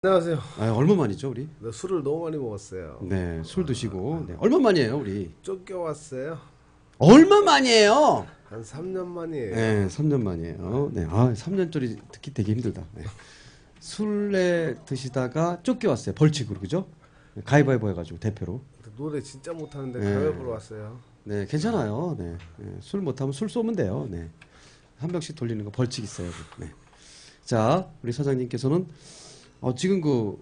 안녕하세요. 아, 얼마만이죠, 우리? 나 술을 너무 많이 먹었어요. 네, 술 드시고. 네, 얼마만이에요, 우리? 쫓겨왔어요. 얼마만이에요? 한 3년 만이에요. 네, 3년 만이에요. 네, 아, 3년짜리 듣기 되게 힘들다. 네. 술래 드시다가 쫓겨왔어요, 벌칙으로, 그죠? 가위바위보 해가지고, 대표로. 노래 진짜 못하는데 네. 가위바위보로 왔어요. 네, 괜찮아요. 네, 네, 술 못하면 술 쏘면 돼요. 네. 한 병씩 돌리는 거 벌칙 있어요. 네. 자, 우리 사장님께서는 지금 그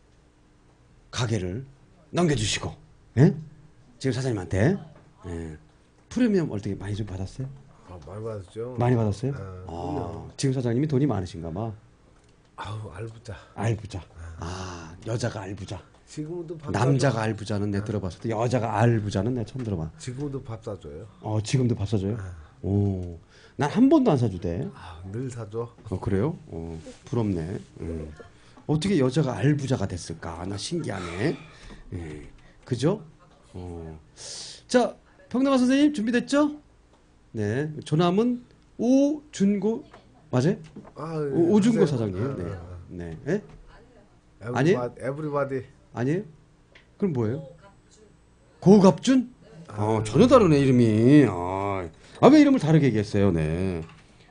가게를 넘겨주시고, 예? 지금 사장님한테 프리미엄 얼마나 많이 좀 받았어요? 아, 많이 받았죠. 많이 받았어요? 그럼요. 지금 사장님이 돈이 많으신가 봐. 아우, 알부자. 알부자. 여자가 알부자. 지금도 밥 남자가 사줘요. 알부자는 내 들어봤을 때 여자가 알부자는 내 처음 들어봐. 지금도 밥 사줘요. 지금도 밥 사줘요? 오, 난 한 번도 안 사주대. 아, 늘 사줘. 그래요? 부럽네. 어떻게 여자가 알부자가 됐을까? 나 신기하네. 그죠? 자, 평남아 선생님 준비됐죠? 네. 조남은 오준고 맞아요? 오준고 사장님. 네. 네. 아니에요? 에브리바디. 아니에요? 그럼 뭐예요? 고갑준? 전혀 다르네 이름이. 왜 이름을 다르게 얘기했어요? 네.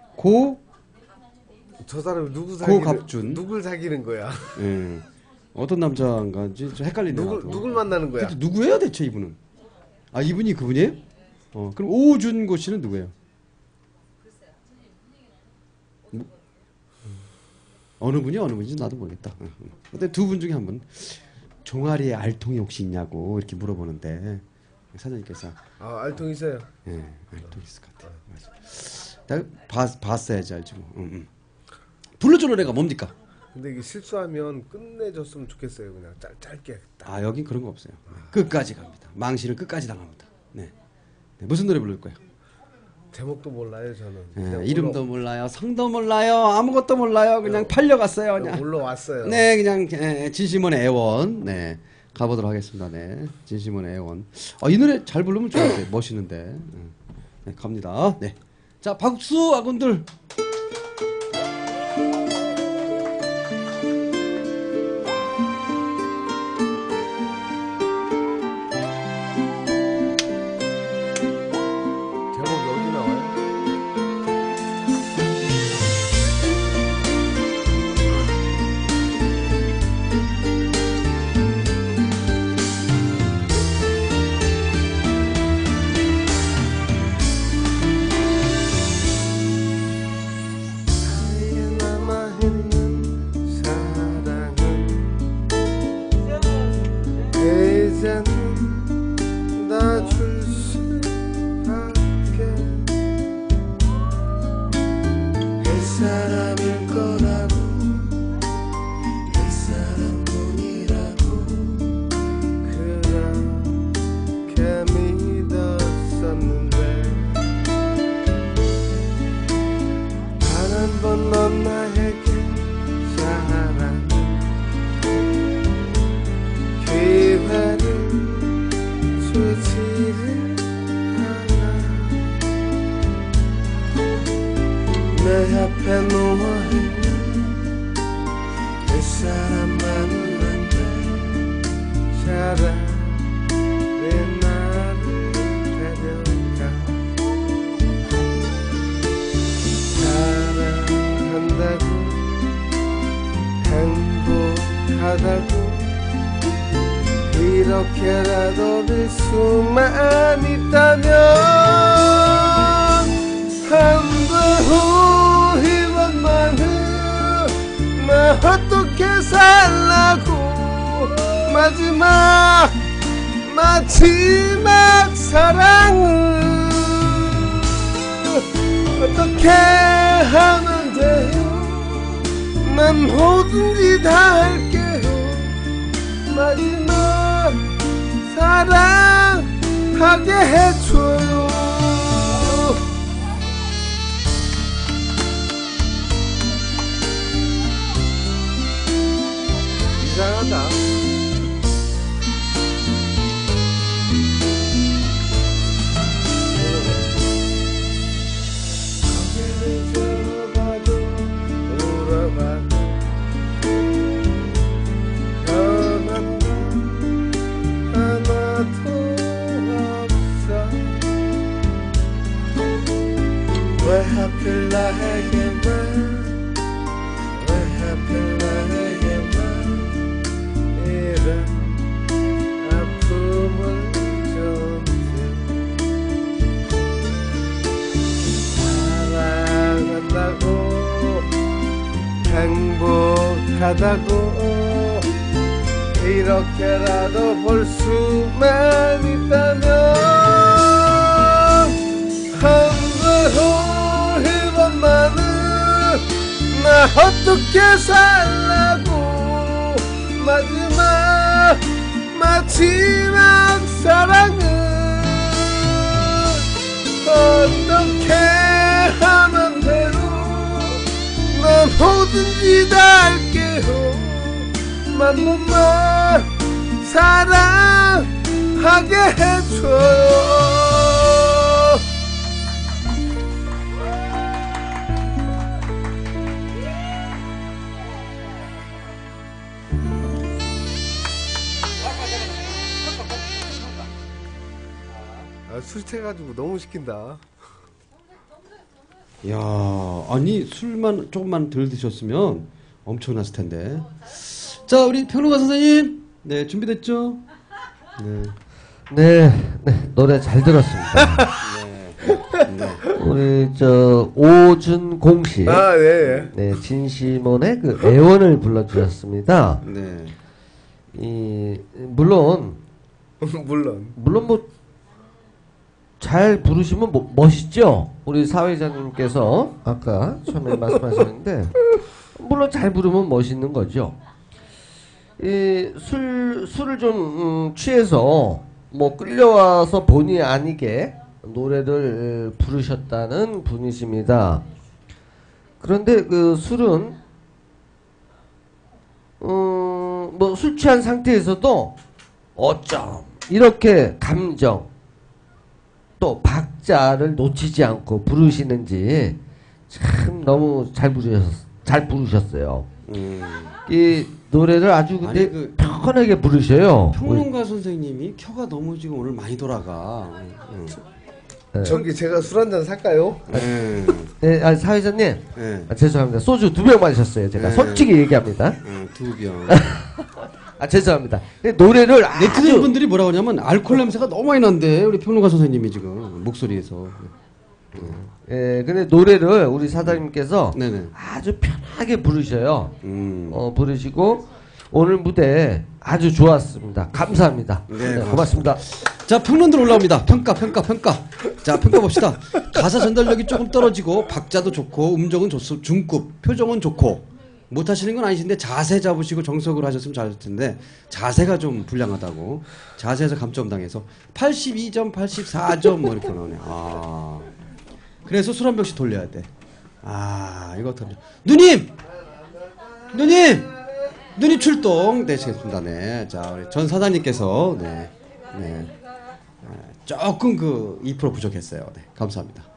저 사람이 고갑준. 누굴 사귀는 거야? 예. 어떤 남자인가지 좀 헷갈리네. 누굴 만나는 거야? 누구예요 대체 이분은? 이분이 그분이에요? 그럼 오준고 씨는 누구예요? 어느 분인지 나도 모르겠다. 근데 두 분 중에 한 분 종아리에 알통이 혹시 있냐고 이렇게 물어보는데 사장님께서 알통 있어요. 예, 알통 있을 것 같아. 맞아. 봤어야지 알지 뭐. 불러주는 애가 뭡니까? 근데 이게 실수하면 끝내줬으면 좋겠어요. 그냥 짧게. 여긴 그런 거 없어요. 끝까지 갑니다. 망신을 끝까지 당합니다. 네. 무슨 노래 부를 거예요? 제목도 몰라요 저는. 네, 이름도 몰라요, 성도 몰라요, 아무것도 몰라요. 그냥 팔려갔어요. 그냥 올라왔어요. 네, 그냥 진심원의 애원. 네, 가보도록 하겠습니다. 네, 진심원의 애원. 이 노래 잘 부르면 좋은데 멋있는데. 네, 갑니다. 네, 자 박수 아군들. 이렇게라도 빌 수만 있다면 한번 이번만은 나 어떻게 살라고 마지막 사랑은 어떻게 하면 돼요? 난 뭐든지 다 할게요. 마지막 사랑하게 해줘요. 이상하다. 고개를 저어봐도 돌아봐도 미안하다고 이렇게라도 볼 수만 있다면 한번 해본만은 나 어떻게 살라고 마지막 사랑은 어떻게 하면 되고 넌 뭐든지 다 할게요 한 번만 사랑하게 해줘요. 술 취해가지고 너무 시킨다. 야, 아니 술만 조금만 덜 드셨으면 엄청났을 텐데. 자, 우리 평론가 선생님, 네 준비됐죠? 네, 노래 잘 들었습니다. 네. 우리 저 오준공 씨, 네. 네 진시몬의 그 애원을 불러주셨습니다. 네. 물론 뭐 잘 부르시면 멋있죠. 우리 사회자님께서 아까 처음에 말씀하셨는데 물론 잘 부르면 멋있는 거죠. 술을 좀 취해서 뭐 끌려와서 본의 아니게 노래를 부르셨다는 분이십니다. 그런데 그 술은 뭐 술 취한 상태에서도 어쩜 이렇게 감정 또 박자를 놓치지 않고 부르시는지 참 너무 잘 부르셨어요. 이 노래를 아주 근데 아니, 편하게 부르셔요. 평론가 선생님이 켜가 너무 지금 오늘 많이 돌아가. 저기 제가 술 한잔 살까요? 네, 아니, 사회자님. 네. 죄송합니다. 소주 2병 마셨어요. 제가 솔직히 얘기합니다. 2병. 죄송합니다. 노래를 네티즌 분들이 뭐라고 하냐면 알코올 냄새가 너무 많이 난대. 우리 평론가 선생님이 지금 목소리에서. 예, 근데 노래를 우리 사장님께서 네네. 아주 편하게 부르셔요. 부르시고 오늘 무대 아주 좋았습니다. 감사합니다. 네, 고맙습니다. 자, 평론들 올라옵니다. 평가. 자, 평가 봅시다. 가사 전달력이 조금 떨어지고 박자도 좋고 음정은 중급, 표정은 좋고 못하시는 건 아니신데 자세 잡으시고 정석으로 하셨으면 잘했을 텐데 자세가 좀 불량하다고 자세에서 감점 당해서 82점, 84점 뭐 이렇게 나오네. 아, 그래서 술 한 병씩 돌려야 돼. 아, 이거 어떡하냐. 누님 출동 되시겠습니다. 네, 자 우리 전 사장님께서 네. 조금 그 2% 부족했어요. 네, 감사합니다.